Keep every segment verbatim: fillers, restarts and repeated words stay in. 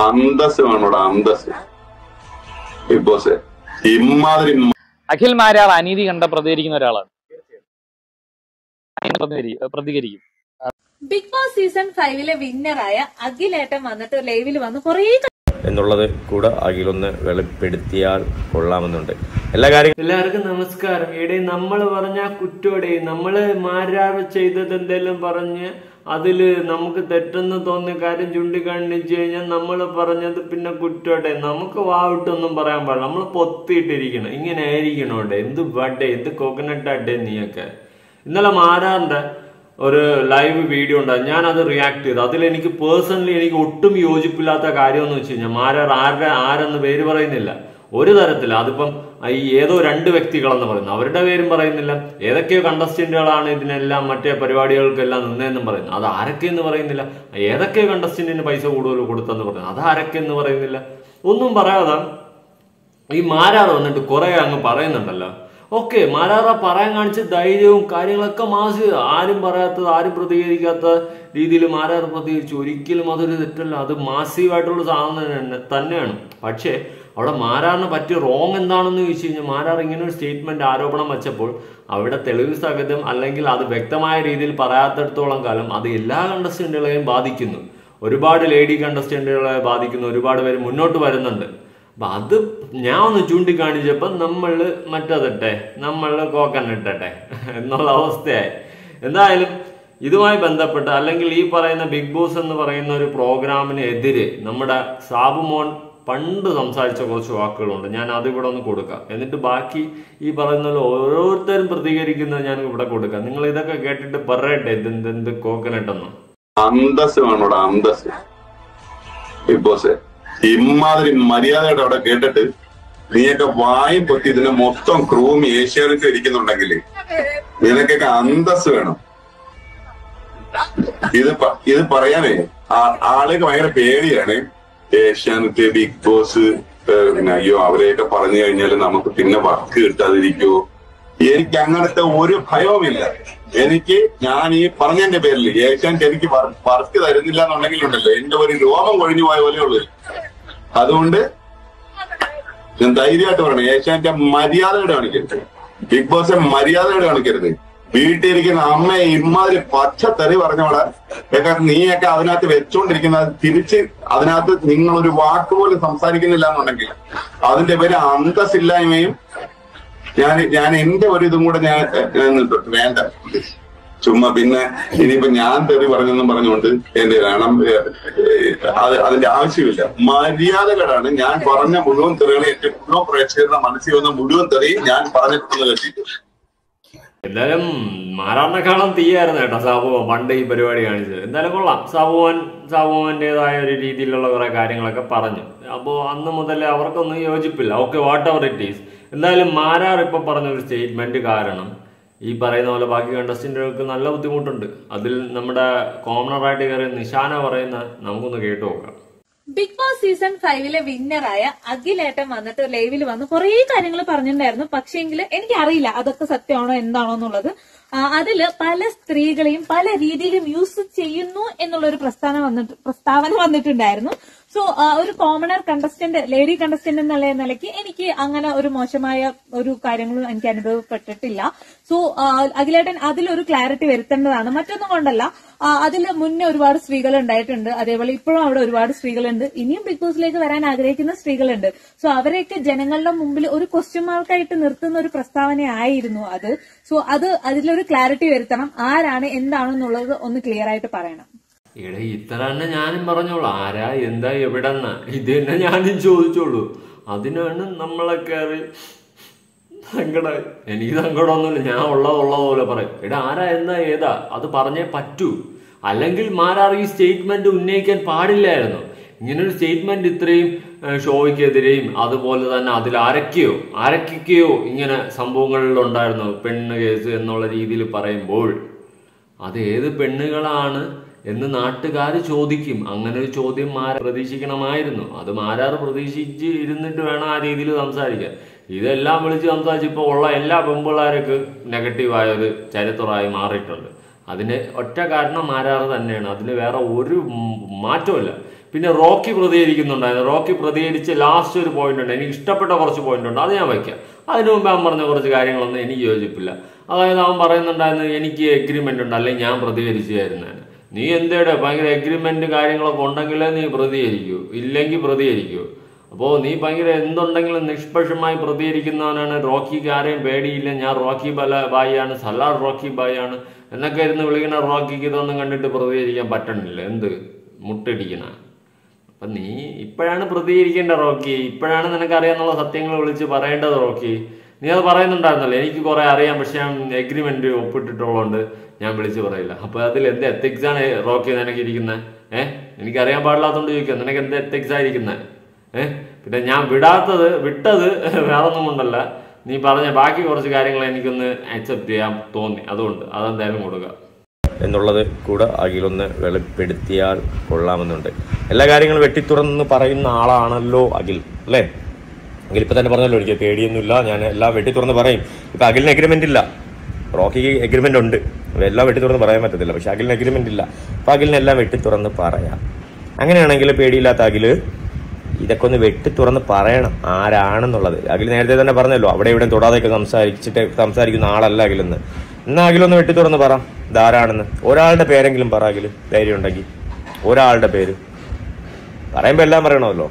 അന്തസ് വേണോടാ, അന്തസ്. Big boss ഇമാതിരി അഖിൽ മാരാർ അനീതി കണ്ട പ്രതികരിക്കുന്ന ഒരാളാണ്, പ്രതികരിക്കും. ബിഗ് ബോസ് സീസൺ ഫൈവിലെ വിന്നറായ അഖിലേട്ടൻ വന്നിട്ട് ലൈവിൽ വന്ന് കുറേ എന്നുള്ളത് കൂടെ അഖിലൊന്ന് വെളിപ്പെടുത്തിയാൽ കൊള്ളാമെന്നുണ്ട്. എല്ലാ കാര്യം എല്ലാവർക്കും നമസ്കാരം. ഇവിടെ നമ്മൾ പറഞ്ഞ കുറ്റോടെ നമ്മള് മാരാറ് ചെയ്തത് എന്തെല്ലാം പറഞ്ഞ് അതില് നമുക്ക് തെറ്റെന്ന് തോന്നിയ കാര്യം ചൂണ്ടിക്കാണിച്ചു കഴിഞ്ഞാൽ നമ്മൾ പറഞ്ഞത് പിന്നെ കുറ്റോടെ നമുക്ക് വാവിട്ടൊന്നും പറയാൻ പാടില്ല. നമ്മൾ പൊത്തിയിട്ടിരിക്കണം, ഇങ്ങനെ ആയിരിക്കണോടെ. എന്ത് ബഡേ, എന്ത് കോക്കനട്ട് അഡേ നീയൊക്കെ. ഇന്നലെ മാരാറിന്റെ ഒരു ലൈവ് വീഡിയോ ഉണ്ടായി, ഞാൻ അത് റിയാക്ട് ചെയ്തു. അതിൽ എനിക്ക് പേഴ്സണലി എനിക്ക് ഒട്ടും യോജിപ്പില്ലാത്ത കാര്യം എന്ന് വെച്ച് കഴിഞ്ഞാൽ മാരാർ ആരുടെ ആരെന്ന് പേര് പറയുന്നില്ല ഒരു തരത്തില്ല. അതിപ്പം ഈ ഏതോ രണ്ട് വ്യക്തികളെന്ന് പറയുന്നു, അവരുടെ പേരും പറയുന്നില്ല. ഏതൊക്കെയോ കണ്ടസ്റ്റന്റുകളാണ് ഇതിനെല്ലാം മറ്റേ പരിപാടികൾക്കെല്ലാം നിന്നതെന്നും പറയുന്നു, അത് ആരൊക്കെ എന്ന് പറയുന്നില്ല. ഏതൊക്കെയോ കണ്ടസ്റ്റന്റിന് പൈസ കൂടുതൽ കൊടുത്തെന്ന് പറയുന്നു, അത് ആരൊക്കെ എന്ന് പറയുന്നില്ല. ഒന്നും പറയാതെ ഈ മാരാർ വന്നിട്ട് കുറെ അങ്ങ് പറയുന്നുണ്ടല്ലോ. ഓക്കെ, മാരാറ പറയാൻ കാണിച്ച ധൈര്യവും കാര്യങ്ങളൊക്കെ മാസ്, ആരും പറയാത്തത് ആരും പ്രതികരിക്കാത്ത രീതിയിൽ മാരാർ പ്രതികരിച്ചു. ഒരിക്കലും അതൊരു തെറ്റല്ല, അത് മാസീവായിട്ടുള്ള സാധനം തന്നെയാണ്. പക്ഷേ അവിടെ മാരാറിന് പറ്റിയ റോങ് എന്താണെന്ന് ചോദിച്ചു കഴിഞ്ഞാൽ, മാരാർ ഇങ്ങനെ ഒരു സ്റ്റേറ്റ്മെന്റ് ആരോപണം വെച്ചപ്പോൾ അവിടെ തെളിവ് സഹിതം അല്ലെങ്കിൽ അത് വ്യക്തമായ രീതിയിൽ പറയാത്തിടത്തോളം കാലം അത് എല്ലാ കണ്ടസ്റ്റന്റുകളെയും ബാധിക്കുന്നു. ഒരുപാട് ലേഡി കണ്ടസ്റ്റന്റുകളെ ബാധിക്കുന്നു, ഒരുപാട് പേര് മുന്നോട്ട് വരുന്നുണ്ട്. അപ്പൊ അത് ഞാൻ ഒന്ന് ചൂണ്ടിക്കാണിച്ചപ്പോ നമ്മള് മറ്റേതിട്ടെ, നമ്മള് കോക്കനിട്ടെ എന്നുള്ള അവസ്ഥയായി. എന്തായാലും ഇതുമായി ബന്ധപ്പെട്ട് അല്ലെങ്കിൽ ഈ പറയുന്ന ബിഗ് ബോസ് എന്ന് പറയുന്ന ഒരു പ്രോഗ്രാമിന് എതിരെ നമ്മുടെ സാബുമോൻ പണ്ട് സംസാരിച്ച കുറച്ച് വാക്കുകളുണ്ട്, ഞാൻ അത് ഇവിടെ ഒന്ന് കൊടുക്കാം. എന്നിട്ട് ബാക്കി ഈ പറയുന്ന ഓരോരുത്തരും പ്രതികരിക്കുന്നത് ഞാൻ ഇവിടെ കൊടുക്കാം. നിങ്ങൾ ഇതൊക്കെ കേട്ടിട്ട് പറയട്ടെ എന്ത് എന്ത് കോക്കനട്ടെന്ന്. അന്തസ് വേണോടാ, അന്തസ്. ബിഗ് ബോസ് ഇമാതിരി മര്യാദയുടെ അവിടെ കേട്ടിട്ട് നീയൊക്കെ വായും പൊത്തി ഇതിനെ മൊത്തം ക്രൂം ഏഷ്യാനെറ്റ് ഇരിക്കുന്നുണ്ടെങ്കിൽ നിനക്കൊക്കെ അന്തസ് വേണം. ഇത് ഇത് പറയാനേ ആളുകൾക്ക് ഭയങ്കര പേടിയാണ്. ഏഷ്യാനെറ്റ്, ബിഗ് ബോസ്, പിന്നെ അയ്യോ അവരെയൊക്കെ പറഞ്ഞു കഴിഞ്ഞാൽ നമുക്ക് പിന്നെ വർക്ക് കിട്ടാതിരിക്കുവോ. എനിക്ക് അങ്ങനത്തെ ഒരു ഭയവുമില്ല. എനിക്ക് ഞാൻ ഈ പറഞ്ഞതിന്റെ പേരിൽ ഏഷ്യാനെറ്റ് എനിക്ക് വർക്ക് തരുന്നില്ല എന്നുണ്ടെങ്കിലുണ്ടല്ലോ എന്റെ ഒരു രോമം കൊഴിഞ്ഞു പോയ പോലെ ഉള്ളു. അതുകൊണ്ട് ഞാൻ ധൈര്യമായിട്ട് പറയണം, ഏഷ്യാനെറ്റ് മര്യാദയുടെ കാണിക്കരുത്, ബിഗ് ബോസ് മര്യാദയുടെ കാണിക്കരുത്. വീട്ടിലിരിക്കുന്ന അമ്മയെ ഇമാതിരി പച്ചത്തെറി പറഞ്ഞോളെ ഒക്കെ നീയൊക്കെ അതിനകത്ത് വെച്ചോണ്ടിരിക്കുന്നത് തിരിച്ച് അതിനകത്ത് നിങ്ങളൊരു വാക്ക് പോലും സംസാരിക്കുന്നില്ല എന്നുണ്ടെങ്കിൽ അതിന്റെ പേര് അന്തസ്സില്ലായ്മയും. ഞാൻ ഞാൻ എന്റെ ഒരു ഇതും കൂടെ ഞാൻ വേണ്ട ചുമ്മാ പിന്നെ ഇനിയിപ്പോ ഞാൻ തെറി പറഞ്ഞെന്നും പറഞ്ഞുകൊണ്ട് എന്റെ വേണം, അത് അതിന്റെ ആവശ്യമില്ല. മര്യാദകളാണ് ഞാൻ പറഞ്ഞ മുഴുവൻ തെറികളെ എന്റെ മുഴുവൻ പ്രേക്ഷകരുടെ മനസ്സിൽ വന്ന മുഴുവൻ തെറിയും ഞാൻ പറഞ്ഞിട്ടുള്ളത് കേട്ടിട്ട്. എന്തായാലും മാരാറിനെ കാണാൻ തീയായിരുന്നു കേട്ടോ സാബുവൻ പണ്ട് ഈ പരിപാടി കാണിച്ചത്. എന്തായാലും കൊള്ളാം. സാബുവൻ സാബുവന്റേതായ ഒരു രീതിയിലുള്ള കുറെ കാര്യങ്ങളൊക്കെ പറഞ്ഞു. അപ്പോൾ അന്ന് മുതൽ അവർക്കൊന്നും യോജിപ്പില്ല. Okay, whatever it is. എന്തായാലും മാരാർ ഇപ്പൊ പറഞ്ഞ ഒരു സ്റ്റേറ്റ്മെന്റ് കാരണം ഈ പറയുന്ന പോലെ ബാക്കി കണ്ടസ്റ്റന്റുകൾക്ക് നല്ല ബുദ്ധിമുട്ടുണ്ട്. അതിൽ നമ്മുടെ കോമണറായിട്ട് കയറിയ നിഷാന പറയുന്ന നമുക്കൊന്ന് കേട്ടു നോക്കാം. ബിഗ് ബോസ് സീസൺ ഫൈവിലെ വിന്നറായ അഖിലേട്ടൻ വന്നിട്ട് ലൈവിൽ വന്ന് കുറേ കാര്യങ്ങൾ പറഞ്ഞിട്ടുണ്ടായിരുന്നു. പക്ഷേങ്കിൽ എനിക്ക് അറിയില്ല അതൊക്കെ സത്യമാണോ എന്താണോ എന്നുള്ളത്. അതില് പല സ്ത്രീകളെയും പല രീതിയിലും യൂസ് ചെയ്യുന്നു എന്നുള്ള ഒരു പ്രസ്താവന വന്നിട്ട് പ്രസ്താവന വന്നിട്ടുണ്ടായിരുന്നു. സോ ഒരു കോമണർ കണ്ടസ്റ്റന്റ്, ലേഡി കണ്ടസ്റ്റന്റ് എന്നുള്ള നിലയ്ക്ക് എനിക്ക് അങ്ങനെ ഒരു മോശമായ ഒരു കാര്യങ്ങളും എനിക്ക് അനുഭവപ്പെട്ടിട്ടില്ല. സോ അഖിലേട്ടൻ അതിലൊരു ക്ലാരിറ്റി വരുത്തേണ്ടതാണ്. മറ്റൊന്നും കൊണ്ടല്ല, അതിൽ മുന്നേ ഒരുപാട് സ്ത്രീകൾ ഉണ്ടായിട്ടുണ്ട്, അതേപോലെ ഇപ്പോഴും അവിടെ ഒരുപാട് സ്ത്രീകളുണ്ട്, ഇനിയും ബിഗ് ബോസിലേക്ക് വരാൻ ആഗ്രഹിക്കുന്ന സ്ത്രീകളുണ്ട്. സോ അവരെയൊക്കെ ജനങ്ങളുടെ മുമ്പിൽ ഒരു ക്വസ്റ്റ്യൻ മാർക്കായിട്ട് നിർത്തുന്ന ഒരു പ്രസ്താവനയായിരുന്നു അത്. സോ അത് അതിലൊരു ക്ലാരിറ്റി വരുത്തണം, ആരാണ് എന്താണെന്നുള്ളത് ഒന്ന് ക്ലിയർ ആയിട്ട് പറയണം. ഇവിടെ ഇത്ര തന്നെ ഞാനും പറഞ്ഞോളൂ, ആരാ എന്താ എവിടെന്ന ഇത് തന്നെ ഞാനും ചോദിച്ചോളൂ. അതിനാണ് നമ്മളെ കയറി സങ്കടം. എനിക്ക് സങ്കടമൊന്നുമില്ല, ഞാൻ ഉള്ളത് ഉള്ളതുപോലെ പറയും. ഇവിടെ ആരാ എന്താ ഏതാ അത് പറഞ്ഞേ പറ്റൂ. അല്ലെങ്കിൽ മാരാർ ഈ സ്റ്റേറ്റ്മെന്റ് ഉന്നയിക്കാൻ പാടില്ലായിരുന്നു. ഇങ്ങനൊരു സ്റ്റേറ്റ്മെന്റ് ഇത്രയും ഷോയ്ക്കെതിരെയും അതുപോലെ തന്നെ അതിൽ ആരൊക്കെയോ ആരൊക്കെയോ ഇങ്ങനെ സംഭവങ്ങളിലുണ്ടായിരുന്നു. പെണ്ണ് കേസ് എന്നുള്ള രീതിയിൽ പറയുമ്പോൾ അത് ഏത് പെണ്ണുകളാണ് എന്ന് നാട്ടുകാർ ചോദിക്കും. അങ്ങനെ ഒരു ചോദ്യം മാരാർ പ്രതീക്ഷിക്കണമായിരുന്നു. അത് മാരാർ പ്രതീക്ഷിച്ച് ഇരുന്നിട്ട് വേണം ആ രീതിയിൽ സംസാരിക്കാൻ. ഇതെല്ലാം വിളിച്ച് സംസാരിച്ചപ്പോൾ ഉള്ള എല്ലാ പെമ്പിള്ളാരൊക്കെ നെഗറ്റീവായ ഒരു ചരിത്രമായി മാറിയിട്ടുണ്ട്. അതിന് ഒറ്റ കാരണം മാരാർ തന്നെയാണ്, അതിന് വേറെ ഒരു മാറ്റമില്ല. പിന്നെ റോക്കി പ്രതികരിക്കുന്നുണ്ടായിരുന്നു. റോക്കി പ്രതികരിച്ച് ലാസ്റ്റ് ഒരു പോയിന്റ് ഉണ്ട്, എനിക്ക് ഇഷ്ടപ്പെട്ട കുറച്ച് പോയിന്റ് ഉണ്ട്, അത് ഞാൻ വയ്ക്കാം. അതിനു മുമ്പ് അവൻ പറഞ്ഞ കുറച്ച് കാര്യങ്ങളൊന്നും എനിക്ക് യോജിപ്പില്ല. അതായത് അവൻ പറയുന്നുണ്ടായിരുന്നു എനിക്ക് എഗ്രിമെന്റ് ഉണ്ട്, അല്ലെങ്കിൽ ഞാൻ പ്രതികരിച്ചായിരുന്നേനെ. നീ എന്തേടെ ഭയങ്കര എഗ്രിമെന്റ് കാര്യങ്ങളൊക്കെ ഉണ്ടെങ്കിലേ നീ പ്രതികരിക്കൂ, ഇല്ലെങ്കിൽ പ്രതികരിക്കൂ. അപ്പോൾ നീ ഭയങ്കര എന്തുണ്ടെങ്കിലും നിഷ്പക്ഷമായി പ്രതികരിക്കുന്നവനാണ്. റോക്കിക്ക് ആരെയും പേടിയില്ല, ഞാൻ റോക്കി ബല ബായിയാണ്, സലാർ റോക്കി ബായിയാണ് എന്നൊക്കെ ഇരുന്ന് വിളിക്കുന്ന റോക്കിക്ക് ഇതൊന്നും കണ്ടിട്ട് പ്രതികരിക്കാൻ പറ്റണില്ല. എന്ത് മുട്ടിടിക്കണ. അപ്പം നീ ഇപ്പോഴാണ് പ്രതികരിക്കേണ്ട റോക്കി, ഇപ്പോഴാണ് നിനക്കറിയാന്നുള്ള സത്യങ്ങൾ വിളിച്ച് പറയേണ്ടത് റോക്കി. നീ അത് പറയുന്നുണ്ടായിരുന്നല്ലോ, എനിക്ക് കുറെ അറിയാം, പക്ഷെ ഞാൻ എഗ്രിമെന്റ് ഒപ്പിട്ടിട്ടുള്ളതുകൊണ്ട് ഞാൻ വിളിച്ച് പറയില്ല. അപ്പൊ അതിൽ എന്ത് എത്തിക്സ് ആണ് റോക്കി നിനക്ക് ഇരിക്കുന്നത്? ഏഹ് എനിക്കറിയാൻ പാടില്ലാത്തോണ്ട് ചോദിക്കുക, നിനക്ക് എന്ത് എത്തിക്സ് ആയിരിക്കുന്നത്? ഏഹ് പിന്നെ ഞാൻ വിടാത്തത് വിട്ടത് വേറൊന്നും കൊണ്ടല്ല, നീ പറഞ്ഞ ബാക്കി കുറച്ച് കാര്യങ്ങൾ എനിക്കൊന്ന് അക്സെപ്റ്റ് ചെയ്യാൻ തോന്നി, അതുകൊണ്ട് അതെന്തായാലും കൊടുക്കുക എന്നുള്ളത് കൂടെ അഖിലൊന്ന് വെളിപ്പെടുത്തിയാൽ കൊള്ളാമെന്നുണ്ട്. എല്ലാ കാര്യങ്ങളും വെട്ടിത്തുറന്ന് പറയുന്ന ആളാണല്ലോ അഖിൽ, അല്ലേ? അഖിൽ ഇപ്പം തന്നെ പറഞ്ഞല്ലോ എനിക്ക് പേടിയൊന്നുമില്ല, ഞാൻ എല്ലാം വെട്ടിത്തുറന്ന് പറയും. ഇപ്പം അഖിലിന് എഗ്രിമെന്റ് ഇല്ല, റോക്കിക്ക് എഗ്രിമെന്റ് ഉണ്ട്, എല്ലാം വെട്ടിത്തുറന്ന് പറയാൻ പറ്റത്തില്ല. പക്ഷെ അഖിലിന് എഗ്രിമെന്റ് ഇല്ല, അപ്പം അഖിലിന് എല്ലാം വെട്ടിത്തുറന്ന് പറയാം. അങ്ങനെയാണെങ്കിൽ പേടിയില്ലാത്ത അഖിൽ ഇതൊക്കെ ഒന്ന് വെട്ടിത്തുറന്ന് പറയണം ആരാണെന്നുള്ളത്. അഖിൽ നേരത്തെ തന്നെ പറഞ്ഞല്ലോ അവിടെ ഇവിടെ തൊടാതെയൊക്കെ സംസാരിച്ചിട്ട് സംസാരിക്കുന്ന ആളല്ല അഖിലെന്ന്. എന്നാൽ അഖിലൊന്ന് വെട്ടിത്തുറന്ന് പറ ഇതാരാണെന്ന്. ഒരാളുടെ പേരെങ്കിലും പറ അഖിൽ, ധൈര്യം ഉണ്ടെങ്കിൽ ഒരാളുടെ പേര് പറയുമ്പോൾ എല്ലാം പറയണമല്ലോ.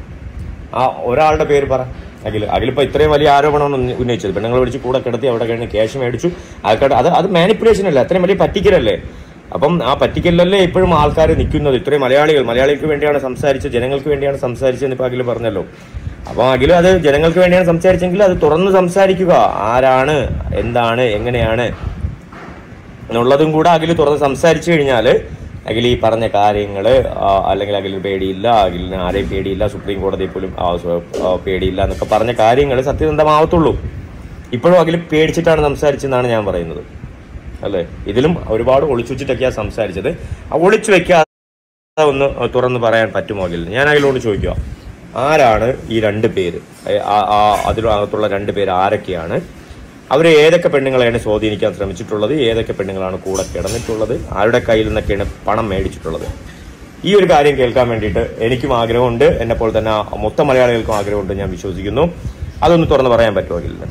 ആ ഒരാളുടെ പേര് പറ അഖിൽ. അഖിലിപ്പോൾ ഇത്രയും വലിയ ആരോപണമാണ് ഉന്നയിച്ചത്, പെണ്ണുങ്ങളെ വിളിച്ച് കൂടെ കിടത്തി അവിടെ കഴിഞ്ഞ് ക്യാഷ് മേടിച്ചു, ആൾക്കാർ അത് അത് മാനിപ്പുലേഷൻ അല്ലേ, അത്രയും വലിയ പറ്റിക്കലല്ലേ. അപ്പം ആ പറ്റിക്കലല്ലേ ഇപ്പോഴും ആൾക്കാർ നിൽക്കുന്നത്. ഇത്രയും മലയാളികൾ മലയാളികൾക്ക് വേണ്ടിയാണ് സംസാരിച്ചത്, ജനങ്ങൾക്ക് വേണ്ടിയാണ് സംസാരിച്ചതെന്ന് ഇപ്പോൾ അഖിൽ പറഞ്ഞല്ലോ. അപ്പം അഖിൽ അത് ജനങ്ങൾക്ക് വേണ്ടിയാണ് സംസാരിച്ചെങ്കിൽ അത് തുറന്ന് സംസാരിക്കുക, ആരാണ് എന്താണ് എങ്ങനെയാണ് എന്നുള്ളതും കൂടെ അഖിൽ തുറന്ന് സംസാരിച്ചു കഴിഞ്ഞാൽ അഖിൽ ഈ പറഞ്ഞ കാര്യങ്ങൾ, അല്ലെങ്കിൽ അഖിലിന് പേടിയില്ല, അഖിലിന് ആരെയും പേടിയില്ല, സുപ്രീം കോടതിയിൽ പോലും പേടിയില്ല എന്നൊക്കെ പറഞ്ഞ കാര്യങ്ങൾ സത്യസന്ധമാവത്തുള്ളൂ. ഇപ്പോഴും അഖിൽ പേടിച്ചിട്ടാണ് സംസാരിച്ചതെന്നാണ് ഞാൻ പറയുന്നത്, അല്ലേ? ഇതിലും ഒരുപാട് ഒളിച്ചു വെച്ചിട്ടൊക്കെയാണ് സംസാരിച്ചത്. ആ ഒളിച്ചു വെക്കാതെ ഒന്ന് തുറന്ന് പറയാൻ പറ്റുമോ അഖിലിന്? ഞാൻ അഖിലോട് ചോദിക്കുക, ആരാണ് ഈ രണ്ട് പേര്, അതിനകത്തുള്ള രണ്ട് പേര് ആരൊക്കെയാണ്? അവർ ഏതൊക്കെ പെണ്ണുങ്ങളെയാണ് സ്വാധീനിക്കാൻ ശ്രമിച്ചിട്ടുള്ളത്, ഏതൊക്കെ പെണ്ണുങ്ങളാണ് കൂടെ കിടന്നിട്ടുള്ളത്, ആരുടെ കയ്യിൽ നിന്നൊക്കെയാണ് പണം മേടിച്ചിട്ടുള്ളത്? ഈ ഒരു കാര്യം കേൾക്കാൻ വേണ്ടിയിട്ട് എനിക്കും ആഗ്രഹമുണ്ട്, എന്നെപ്പോലെ തന്നെ മൊത്തം മലയാളികൾക്കും ആഗ്രഹമുണ്ട്, ഞാൻ വിശ്വസിക്കുന്നു. അതൊന്ന് തുറന്ന് പറയാൻ പറ്റുമോ അഖിലിന്?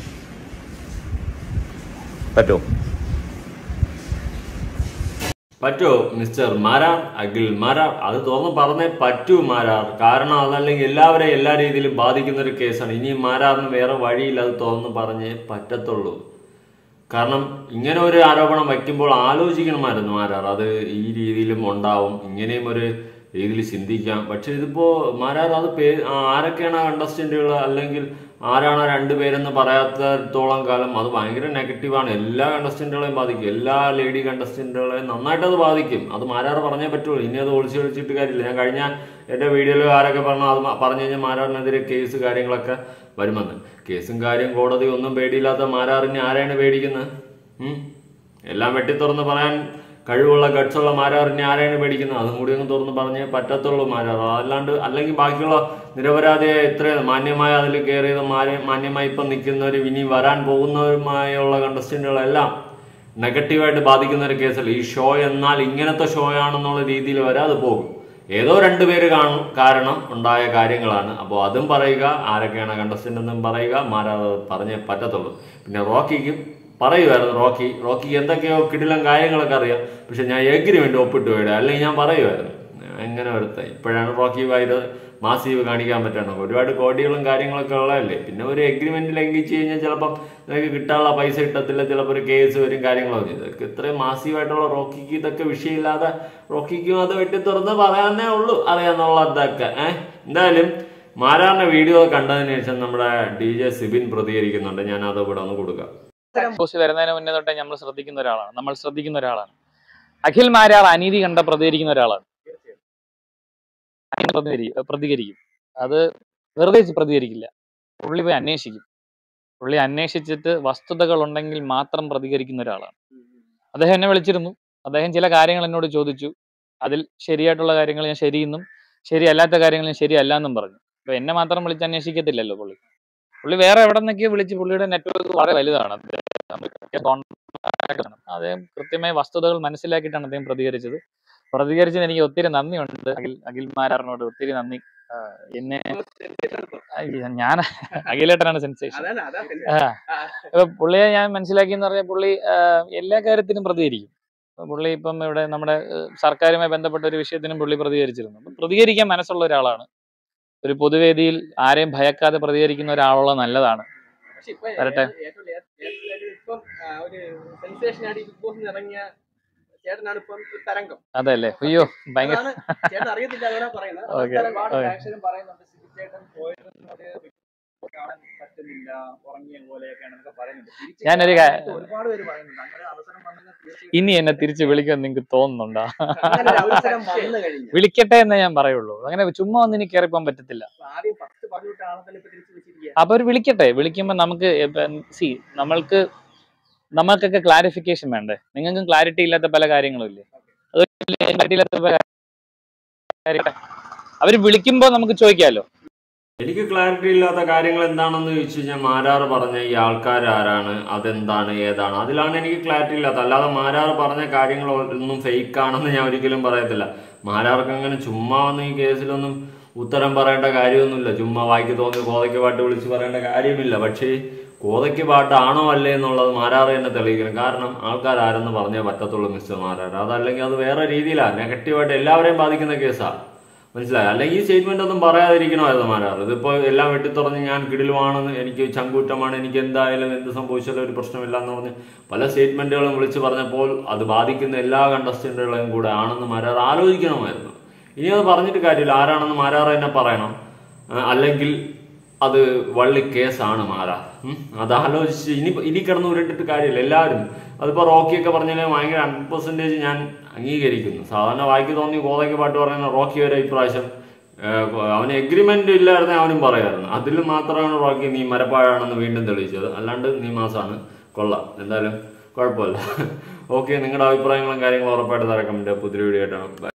പറ്റുമോ? പറ്റോ മിസ്റ്റർ മാരാർ, അഖിൽ മാരാർ? അത് തുറന്ന് പറഞ്ഞേ പറ്റൂ മാരാർ. കാരണം അതല്ലെങ്കിൽ എല്ലാവരെയും എല്ലാ രീതിയിലും ബാധിക്കുന്ന ഒരു കേസാണ്. ഇനി മാരാറിന് വേറെ വഴിയില്ല, അത് തുറന്ന് പറഞ്ഞേ പറ്റത്തുള്ളൂ. കാരണം ഇങ്ങനെ ഒരു ആരോപണം വയ്ക്കുമ്പോൾ ആലോചിക്കണമായിരുന്നു മാരാർ, അത് ഈ രീതിയിലും ഉണ്ടാവും, ഇങ്ങനെയും ഒരു രീതിയിൽ ചിന്തിക്കാം. പക്ഷെ ഇതിപ്പോ മാരാർ അത് പേ ആരൊക്കെയാണ് കണ്ടസ്റ്റന്റുകൾ, അല്ലെങ്കിൽ ആരാണ് രണ്ടുപേരെന്ന് പറയാത്തത്തോളം കാലം അത് ഭയങ്കര നെഗറ്റീവാണ്. എല്ലാ കണ്ടസ്റ്റന്റുകളെയും ബാധിക്കും, എല്ലാ ലേഡി കണ്ടസ്റ്റന്റുകളെയും നന്നായിട്ട് അത് ബാധിക്കും. അത് മാരാർ പറഞ്ഞേ പറ്റുള്ളൂ, ഇനി അത് ഒളിച്ചു ഒളിച്ചിട്ട് കാര്യമില്ല. ഞാൻ കഴിഞ്ഞ എന്റെ വീഡിയോയിൽ ആരൊക്കെ പറഞ്ഞു, അത് പറഞ്ഞു കഴിഞ്ഞാൽ മാരാറിനെതിരെ കേസ് കാര്യങ്ങളൊക്കെ വരുമെന്ന്. കേസും കാര്യം കോടതി ഒന്നും പേടിയില്ലാത്ത മാരാറിനെ ആരെയാണ് പേടിക്കുന്നത്? ഉം എല്ലാം വെട്ടിത്തുറന്ന് പറയാൻ കഴിവുള്ള ഗട്സുള്ള മാരാറിനെ ആരെയാണ് പേടിക്കുന്നത്? അതും കൂടി ഒന്ന് തുറന്ന് പറഞ്ഞേ പറ്റത്തുള്ളൂ മാരാർ. അല്ലാണ്ട് അല്ലെങ്കിൽ ബാക്കിയുള്ള നിരപരാധിയെ എത്ര മാന്യമായ അതിൽ കയറിയത് മാന്യ മാന്യമായി ഇപ്പം നിൽക്കുന്നവരും ഇനി വരാൻ പോകുന്നവരുമായുള്ള കണ്ടസ്റ്റന്റുകളെല്ലാം നെഗറ്റീവായിട്ട് ബാധിക്കുന്ന ഒരു കേസല്ല ഈ ഷോ. എന്നാൽ ഇങ്ങനത്തെ ഷോ ആണെന്നുള്ള രീതിയിൽ വരെ അത് പോകും. ഏതോ രണ്ടുപേര് കാണും കാരണം ഉണ്ടായ കാര്യങ്ങളാണ്. അപ്പോൾ അതും പറയുക, ആരൊക്കെയാണ് കണ്ടസ്റ്റന്റ് എന്നും പറയുക. മാരാർ പറഞ്ഞേ പറ്റത്തുള്ളൂ. പിന്നെ റോക്കിക്കും പറയുമായിരുന്നു, റോക്കി റോക്കിക്ക് എന്തൊക്കെയോ കിടിലം കാര്യങ്ങളൊക്കെ അറിയാം, പക്ഷെ ഞാൻ എഗ്രിമെന്റ് ഒപ്പിട്ട് പോയിടുക, അല്ലെങ്കിൽ ഞാൻ പറയുമായിരുന്നു. എങ്ങനെ വരുത്ത ഇപ്പോഴാണ് റോക്കി വൈദ്യ മാസീവ് കാണിക്കാൻ പറ്റണം. ഒരുപാട് കോടികളും കാര്യങ്ങളൊക്കെ ഉള്ളതല്ലേ. പിന്നെ ഒരു എഗ്രിമെന്റ് ലംഘിച്ചു കഴിഞ്ഞാൽ ചിലപ്പം നിനക്ക് കിട്ടാനുള്ള പൈസ കിട്ടത്തില്ല, ചിലപ്പോൾ ഒരു കേസ് വരും, കാര്യങ്ങളൊക്കെ. ഇതൊക്കെ ഇത്രയും മാസീവായിട്ടുള്ള റോക്കിക്ക് ഇതൊക്കെ വിഷയമില്ലാതെ റോക്കിക്കും അത് വെട്ടി തുറന്ന് പറയാനേ ഉള്ളൂ അറിയാന്നുള്ളതൊക്കെ. ഏഹ് എന്തായാലും മാരാറിന്റെ വീഡിയോ കണ്ടതിന് ശേഷം നമ്മുടെ ഡി ജെ സിബിൻ പ്രതികരിക്കുന്നുണ്ട്. ഞാൻ അത് ഇവിടെ ഒന്ന് കൊടുക്കാം. പോസ്റ്റ് വരുന്നതിന് മുന്നേ തൊട്ടേ നമ്മൾ ശ്രദ്ധിക്കുന്ന ഒരാളാണ് നമ്മൾ ശ്രദ്ധിക്കുന്ന ഒരാളാണ് അഖിൽ മാരാർ അനീതി കണ്ട പ്രതികരിക്കുന്ന ഒരാളാണ്. പ്രതികരിക്കും, അത് വെറുതെ പ്രതികരിക്കില്ല. പുള്ളി പോയി അന്വേഷിക്കും. പുള്ളി അന്വേഷിച്ചിട്ട് വസ്തുതകൾ ഉണ്ടെങ്കിൽ മാത്രം പ്രതികരിക്കുന്ന ഒരാളാണ്. അദ്ദേഹം എന്നെ വിളിച്ചിരുന്നു, അദ്ദേഹം ചില കാര്യങ്ങൾ എന്നോട് ചോദിച്ചു. അതിൽ ശരിയായിട്ടുള്ള കാര്യങ്ങൾ ഞാൻ ശരിയെന്നും ശരിയല്ലാത്ത കാര്യങ്ങൾ ഞാൻ ശരിയല്ല എന്നും പറഞ്ഞു. അപ്പൊ എന്നെ മാത്രം വിളിച്ച് അന്വേഷിക്കത്തില്ലല്ലോ പുള്ളി. പുള്ളി വേറെ എവിടെ നിന്നൊക്കെയോ വിളിച്ച്, പുള്ളിയുടെ നെറ്റ്വർക്ക് വളരെ വലുതാണ്, അദ്ദേഹം കൃത്യമായി വസ്തുതകൾ മനസ്സിലാക്കിയിട്ടാണ് അദ്ദേഹം പ്രതികരിച്ചത്. പ്രതികരിച്ചതിന് എനിക്ക് ഒത്തിരി നന്ദിയുണ്ട് അഖിൽ അഖിൽ മാരാറിനോട് ഒത്തിരി നന്ദി. ആ, എന്നെ അയ്യ, ഞാൻ അഖിലേട്ടനാണ് സെൻസേഷൻ. ആ ഇപ്പൊ പുള്ളിയെ ഞാൻ മനസ്സിലാക്കിയെന്ന് പറഞ്ഞാൽ പുള്ളി ആ, എല്ലാ കാര്യത്തിനും പ്രതികരിക്കും. ഇപ്പൊ പുള്ളി ഇപ്പം ഇവിടെ നമ്മുടെ ഏഹ്, സർക്കാരുമായി ബന്ധപ്പെട്ട ഒരു വിഷയത്തിനും പുള്ളി പ്രതികരിച്ചിരുന്നു. അപ്പം പ്രതികരിക്കാൻ മനസ്സുള്ള ഒരാളാണ്. ഒരു പൊതുവേദിയിൽ ആരെയും ഭയക്കാതെ പ്രതികരിക്കുന്ന ഒരാളുള്ള നല്ലതാണ്. പക്ഷെ ഇപ്പൊ വരട്ടെ. ഏറ്റവും latest ആയിട്ട് ഇപ്പം ആ, ഒരു സെൻസേഷൻ ആയിട്ട് ബിഗ് ബോസിൽ ഇറങ്ങിയ ചേട്ടനാണ് ഇപ്പം ഒരു തരംഗം. അതല്ലേ അയ്യോ ഭയങ്കര അതാണ് ചേട്ടൻ അറിയത്തില്ല അതുകൊണ്ടാ പറയുന്നത്. ഓക്കെ ഒരുപാട് ഓക്കെ ആക്ഷനും പറയുന്നുണ്ട്. സിബി ചേട്ടൻ പോയത് കാണാൻ പറ്റുന്നില്ല, ഉറങ്ങിയ പോലെയൊക്കെയാണ് എന്നൊക്കെ പറയുന്നുണ്ട്. തിരിച്ച് ഞാനൊരു കാ- കാണാനായിട്ട് ഒരുപാട് പേര് പറയുന്നുണ്ട്. അങ്ങനെ അവസരം വന്നാൽ തീർച്ചയായിട്ടും ഇനി എന്നെ തിരിച്ച് വിളിക്കാൻ നിങ്ങൾക്ക് തോന്നുന്നുണ്ടോ? അങ്ങനെ ഒരു അവസരം വന്നു കഴിഞ്ഞു. വിളിക്കട്ടെ എന്നേ ഞാൻ പറയുള്ളൂ. അങ്ങനെ ചുമ്മാ ഒന്നും എനിക്ക് കയറിപ്പോൻ പറ്റത്തില്ല. അപ്പൊ ആദ്യം ഫസ്റ്റ് പറഞ്ഞിട്ടാണ് തന്നെ ഇപ്പൊ തിരിച്ചു വെച്ചിരിക്കുക. അപ്പൊ അവർ വിളിക്കട്ടെ. വിളിക്കുമ്പോ നമുക്ക് സി നമ്മൾക്ക് നമ്മൾക്കൊക്കെ ക്ലാരിഫിക്കേഷൻ വേണ്ടേ? നിങ്ങൾക്കും ക്ലാരിറ്റി ഇല്ലാത്ത പല കാര്യങ്ങളും ഇല്ലേ? അത് ക്ലാരിറ്റി ഇല്ലാത്ത പല കാര്യങ്ങൾ അവര് വിളിക്കുമ്പോ നമുക്ക് ചോദിക്കാമല്ലോ. എനിക്ക് ക്ലാരിറ്റി ഇല്ലാത്ത കാര്യങ്ങൾ എന്താണെന്ന് ചോദിച്ചു കഴിഞ്ഞാൽ മാരാറ് പറഞ്ഞ ഈ ആൾക്കാർ ആരാണ്, അതെന്താണ്, ഏതാണ്, അതിലാണ് എനിക്ക് ക്ലാരിറ്റി ഇല്ലാത്ത. അല്ലാതെ മാരാറ് പറഞ്ഞ കാര്യങ്ങൾ ഒന്നും ഫേക്ക് ആണെന്ന് ഞാൻ ഒരിക്കലും പറയത്തില്ല. മാരാർക്ക് അങ്ങനെ ചുമ്മാ വന്ന് ഈ കേസിലൊന്നും ഉത്തരം പറയേണ്ട കാര്യമൊന്നുമില്ല. ചുമ്മാ വായിക്ക് തോന്നി കോതയ്ക്ക് പാട്ട് വിളിച്ച് പറയേണ്ട കാര്യമില്ല. പക്ഷേ കോതയ്ക്ക് പാട്ടാണോ അല്ലേ എന്നുള്ളത് മാരാറ് തന്നെ തെളിയിക്കണം. കാരണം ആൾക്കാർ ആരെന്ന് പറഞ്ഞേ പറ്റത്തുള്ളൂ മിസ്റ്റർ മാരാറ്. അതല്ലെങ്കിൽ അത് വേറെ രീതിയിലാണ് നെഗറ്റീവായിട്ട് എല്ലാവരെയും ബാധിക്കുന്ന കേസാണ്. മനസ്സിലായി? അല്ലെങ്കിൽ ഈ സ്റ്റേറ്റ്മെന്റ് ഒന്നും പറയാതിരിക്കണമായിരുന്നു മാരാറ്. ഇതിപ്പോ എല്ലാം വെട്ടിത്തുറഞ്ഞ് ഞാൻ കിടിലുമാണെന്ന്, എനിക്ക് ചങ്കൂറ്റമാണ്, എനിക്ക് എന്തായാലും എന്ത് സംഭവിച്ചാലും ഒരു പ്രശ്നമില്ല എന്ന് പറഞ്ഞ് പല സ്റ്റേറ്റ്മെന്റുകളും വിളിച്ചു പറഞ്ഞപ്പോൾ അത് ബാധിക്കുന്ന എല്ലാ കണ്ടസ്റ്റന്റുകളെയും കൂടെ ആണെന്ന് മാരാറ് ആലോചിക്കണമായിരുന്നു. ഇനി അത് പറഞ്ഞിട്ട് കാര്യമില്ല. ആരാണെന്ന് മാരാറ് തന്നെ പറയണം. ആ, അല്ലെങ്കിൽ അത് വള്ളി കേസാണ് മാരാ. അത് ആലോചിച്ച് ഇനി ഇനി കിടന്ന് ഉരുട്ടിട്ട് കാര്യമില്ല. എല്ലാവരും അതിപ്പോ റോക്കിയൊക്കെ പറഞ്ഞാൽ ഭയങ്കര ഹൺഡ്രഡ് പെർസെന്റേജ് ഞാൻ അംഗീകരിക്കുന്നു. സാധാരണ വായിക്ക് തോന്നി കോതയ്ക്ക് പാട്ട് പറയുന്ന റോക്കി വരെ ഇപ്രാവശ്യം അവന് എഗ്രിമെന്റ് ഇല്ലായിരുന്നെ അവനും പറയായിരുന്നു. അതിൽ മാത്രമാണ് റോക്കി നീ മരപ്പാഴാണെന്ന് വീണ്ടും തെളിയിച്ചത്. അല്ലാണ്ട് നീ മാസാണ്. കൊള്ളാം, എന്തായാലും കുഴപ്പമില്ല. ഓക്കെ, നിങ്ങളുടെ അഭിപ്രായങ്ങളും കാര്യങ്ങളും ഉറപ്പായിട്ട് തരാം കമന്റ്. പുതിയ വീഡിയോ ആയിട്ടാണ്.